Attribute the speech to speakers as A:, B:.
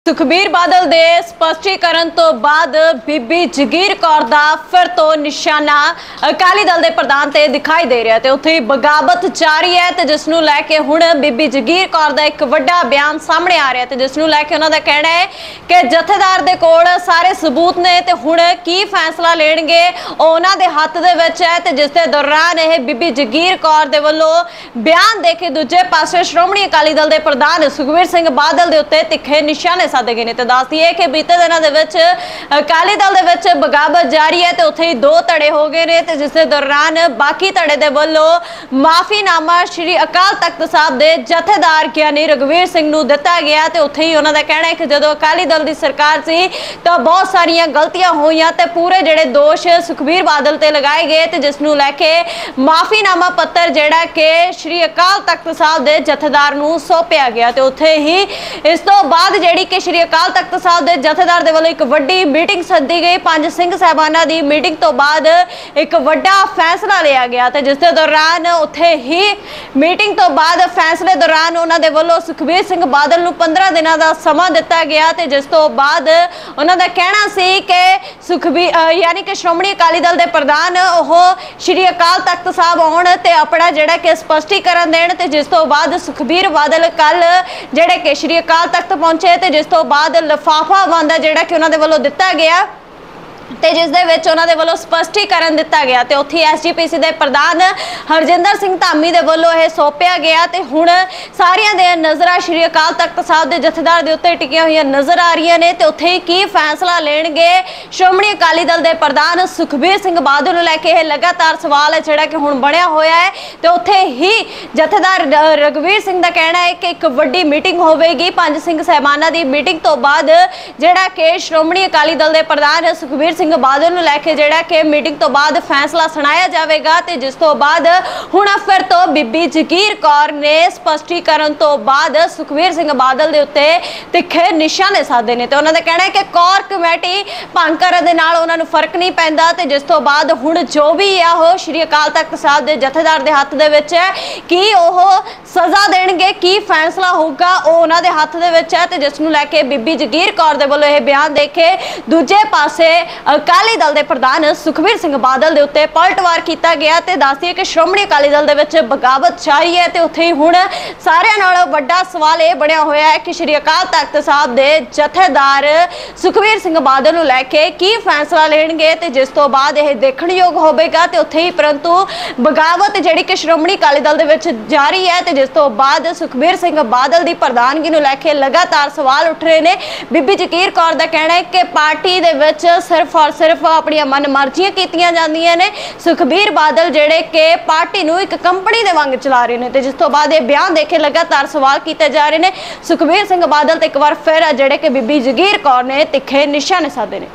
A: सुखबीर बादल दे स्पष्टीकरण तो बाद बीबी जगीर कौर दा फिर तो निशाना अकाली दल दे प्रधान ते दिखाई दे रहा है। उत्थे बगावत जारी है ते जिस नूं लैके हुण बीबी जगीर कौर दा एक वड्डा बयान सामने आ रहा है। जिस नूं लैके उन्हां दा कहना है कि जथेदार दे कोल सारे सबूत ने ते हुण की फैसला लेणगे उन्हां दे हत्थ दे विच है। ते जिस दे दौरान यह बीबी जगीर कौर दे वल्लों बयान दे के दूजे पासे श्रोमणी अकाली दल दे प्रधान सुखबीर सिंह बादल दे उत्ते तिखे निशाने साधे गए ने। तो दस दिए कि बीते दिनों के अकाली दल दे विच बगावत जारी है। तो उत्थे दो धड़े हो गए ने ते जिस दे दौरान बाकी धड़े दे वल्लों माफीनामा श्री अकाल तख्त साहब दे जथेदार ज्ञानी रघुवीर सिंह नूं दिता गया। तो उत्थे ही उन्हां दा कहना है कि जदों अकाली दल दी सरकार सी तो बहुत सारियां गलतियां होईयां ते पूरे जिहड़े दोष सुखबीर बादल ते लगाए गए ते जिस नूं लैके माफीनामा पत्र जिहड़ा कि श्री अकाल तख्त साहब दे जथेदार नूं सौंपिया गया। तो उत्थे ही इस तो बाद जिहड़ी कि श्री अकाल तख्त साहब दे जथेदार दे वल्लों एक वड्डी मीटिंग सद्दी गई। पंज सिंह साहबाना दी मीटिंग तो बाद एक वड्डा फैसला लिया गया। तो जिस दे दौरान उत्थे ही मीटिंग तो बाद फैसले दौरान उन्हां दे वल्लों सुखबीर सिंह बादल नूं 15 दिनां दा समा दिता गया। ते जिस तो बाद उन्हां दा कहना सी कि सुखबीर यानी कि श्रोमणी अकाली दल दे प्रधान ओह श्री अकाल तख्त साहब आउण ते अपना जिहड़ा कि स्पष्टीकरण देण। ते जिस तो बाद सुखबीर बादल कल जिहड़े कि श्री अकाल तख्त पहुंचे ते जिस तो बाद लिफाफा बंद जिहड़ा कि उन्हां दे वल्लों दिता गया ते जिस दे विच उन्हां दे वल्लों स्पष्टीकरण दिता गया। ते उत्थे एसजीपीसी दे प्रधान हरजिंदर सिंह धामी दे वल्लों यह सौंपिया गया। ते हुण सारियां दे नज़रां श्री अकाल तख्त साहब दे जथेदार दे उत्ते टिकियां होईयां नज़र आ रही ने। ते उत्थे की फैसला लेणगे श्रोमणी अकाली दल दे प्रधान सुखबीर सिंह बादल नूं लैके यह लगातार सवाल है जिहड़ा कि हुण बणिया होया है। ते उत्थे ही जथेदार रघुवीर सिंह दा कहना है कि एक वड्डी मीटिंग होवेगी पंज सिंह साहबाना दी मीटिंग तो बाद जिहड़ा कि श्रोमणी अकाली दल दे प्रधान सुखबीर सिंह बादल नूं लैके जिहड़ा कि मीटिंग तो बाद फैसला सुनाया जाएगा। ते जिस तो बाद हुण फिर तो बीबी जगीर कौर ने स्पष्टीकरण तो बाद सुखबीर सिंह बादल दे उत्ते तिखे निशाने साधे ने। ते उन्हां दा कहना है कि कौर कमेटी भंग करन दे नाल उन्हां नूं फर्क नहीं पैंदा। ते जिस तो बाद हुण जो भी है वो श्री अकाल तख्त साहब दे जथेदार दे हत्थ दे विच है कि ओह सज़ा देणगे की फैसला होगा वो उन्हां दे हत्थ दे विच है। ते जिस नूं लैके बीबी जगीर कौर दे वल्लों यह बयान दे के दूजे पासे अकाली दल दे प्रधान सुखबीर सिंह बादल दे उत्ते पलटवार किया गया। ते दस दिए कि श्रोमणी अकाली दल दे विच बगावत जारी है। ते उत्थे हुण सारियां नालों वड्डा सवाल यह बणिया होया है कि श्री अकाल तख्त साहब दे जथेदार सुखबीर सिंह बादल नूं लैके की फैसला लेणगे। ते जिस तो बाद यह देखण योग होवेगा। ते उत्थे ही परंतु बगावत जिहड़ी कि श्रोमणी अकाली दल दे विच जारी है। ते जिस तो बाद सुखबीर सिंह बादल दी प्रधानगी नूं लैके लगातार सवाल उठ रहे ने। बीबी जगीर कौर दा कहना है कि पार्टी दे विच सिर्फ और सिर्फ अपनी मन मर्जियां कीतियां जांदियां ने। सुखबीर बादल जिहड़े कि पार्टी नूं एक कंपनी दे वांग चला रहे ने। ते जिस तो बाद ये बयान देखे लगातार सवाल किए जा रहे ने। सुखबीर सिंह बादल ते एक बार फिर जिहड़े कि बीबी जगीर कौर ने तिखे निशाने साधे ने।